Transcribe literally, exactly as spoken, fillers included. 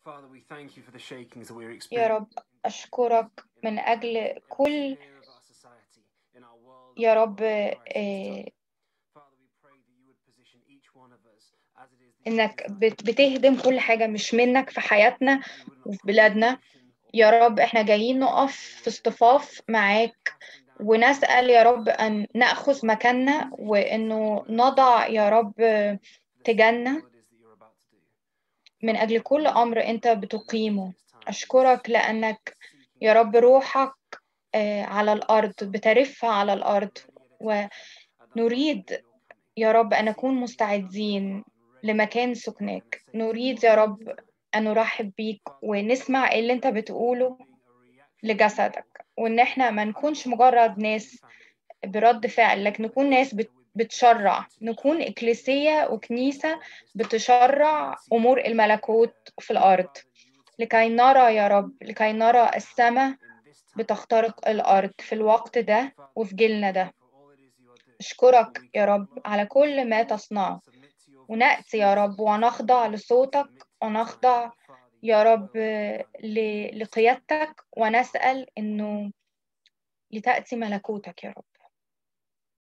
Father, we thank you for the shakings that we're يا experiencing رب أشكرك من أجل كل sphere of our society, in our world, يا رب Christ this آه، time. Father, we pray that you would position each one of us as it is that you إنك desire. بت- بتهدم كل حاجة مش منك في حياتنا We would not وفي put بلادنا. emotion or يا رب إحنا جايين نقف في اصطفاف معاك ونسأل يا رب أن نأخذ مكاننا وإنه نضع يا رب تجنة what it is that you're about to do. من أجل كل أمر أنت بتقيمه. أشكرك لأنك يا رب روحك آه، على الأرض بترف على الأرض، ونريد يا رب أن نكون مستعدين لمكان سكنك. نريد يا رب أن نرحب بيك ونسمع اللي أنت بتقوله لجسدك، وإن إحنا ما نكونش مجرد ناس برد فعل، لكن نكون ناس بت- بتشرع، نكون إكليسية وكنيسة بتشرع أمور الملكوت في الأرض، لكي نرى يا رب، لكي نرى السماء بتخترق الأرض في الوقت ده وفي جيلنا ده. أشكرك يا رب على كل ما تصنعه، ونأتي يا رب ونخضع لصوتك، ونخضع يا رب ل- لقيادتك، ونسأل إنه لتأتي ملكوتك يا رب.